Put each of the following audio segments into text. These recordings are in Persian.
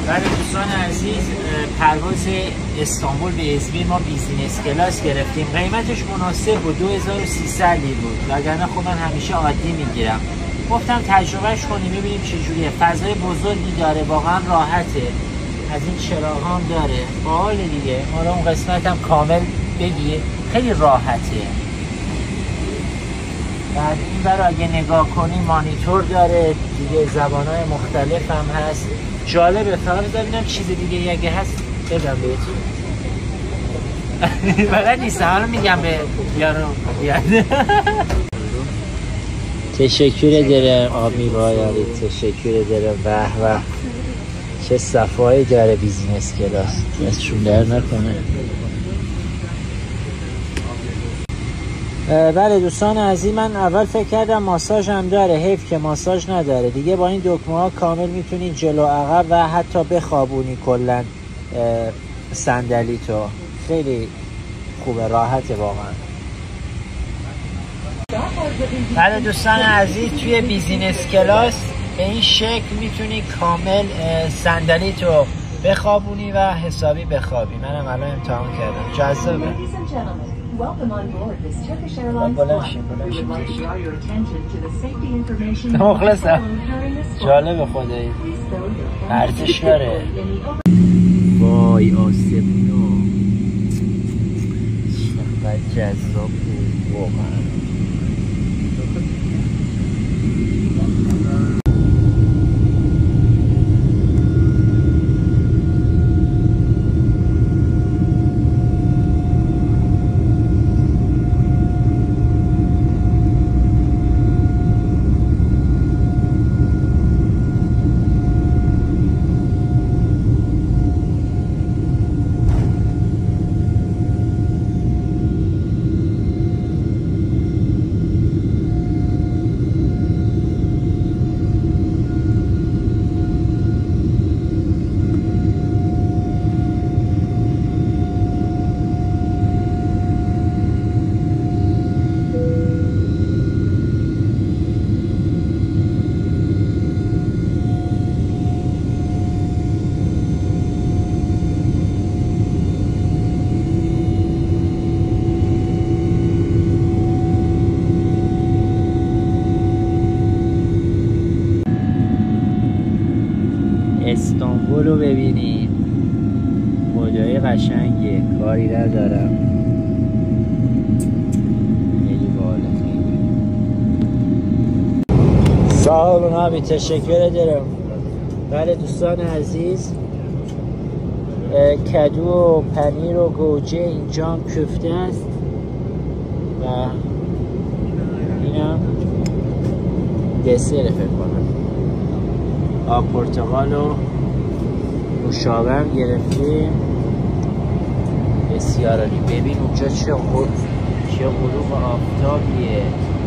بله دوستان عزیز، پرواز استانبول به ازمیر ما بیزینس کلاس گرفتیم. قیمتش مناسب بود، 2300 لیره بود، وگرنه خب من همیشه عادی میگیرم. گفتم تجربهش کنیم ببینیم چجوریه. فضای بزرگی داره، واقعا راحته. از این چراغ هم داره، باحال دیگه. حالا اون قسمت هم کامل بگیر، خیلی راحته. بعد این برای اگه نگاه کنی مانیتور داره دیگه، زبانهای مختلف هم هست. جالبه. فقط ببینم چیز دیگه اگه هست بدم بهتون. بلد نیستم، حالا میگم به یارو بیاد. تشکر دارم آب میبایاری، تشکر دارم. به چه صفایی داره بیزینس کلاس، دستشون در نکنه. بله دوستان عزیز، من اول فکر کردم ماساژ هم داره، حیف که ماساژ نداره دیگه. با این دکمه ها کامل میتونی جلو عقب و حتی بخوابونی کلن صندلی تو. خیلی خوبه، راحته واقعا. بله دوستان عزیز، توی بیزینس کلاس به این شکل میتونی کامل صندلی تو بخوابونی و حسابی بخوابی. منم الان امتحان کردم، جذابه. مخلصم. جالب خدایی، ارزش داره. وای آسمونو چقدر جذاب بود واقعا. استانبول رو ببینیم، خدای قشنگه، کاری ندارم. خیلی باحاله. صاحب نبی تشکر دارم. بله دوستان عزیز، کدو و پنیر و گوجه اینجا هم کفته است و اینم دسر فکر کنم. آب پرتقال و نوشابه هم گرفتیم. بسیار عالی. ببین اونجا چه غروب آفتابیه.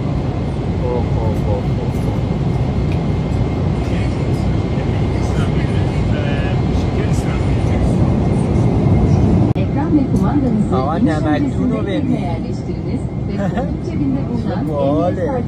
آقا نمکتون رو ببین. باحاله.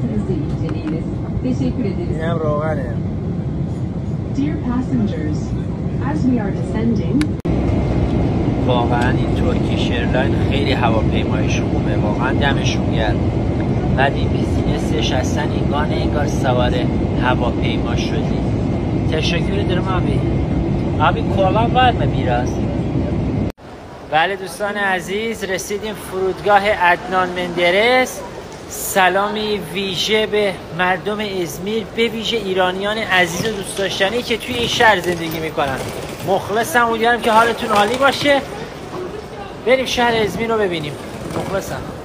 اینم روغنه. Dear passengers, as we are descending. واقعا این ترکیش ایرلاین خیلی هواپیمایش خوبه، واقعا دمشون گرم. بعد این بیزینسش اصلا انگار سوار هواپیما شدی. تشکر دارم abi kolan var mı biraz؟ بله دوستان عزیز، رسیدیم فرودگاه عدنان مندرس. سلامی ویژه به مردم ازمیر، به ویژه ایرانیان عزیز و دوست داشتنی که توی این شهر زندگی میکنن. مخلصم، امیدوارم که حالتون عالی باشه. بریم شهر ازمیر رو ببینیم. مخلصم.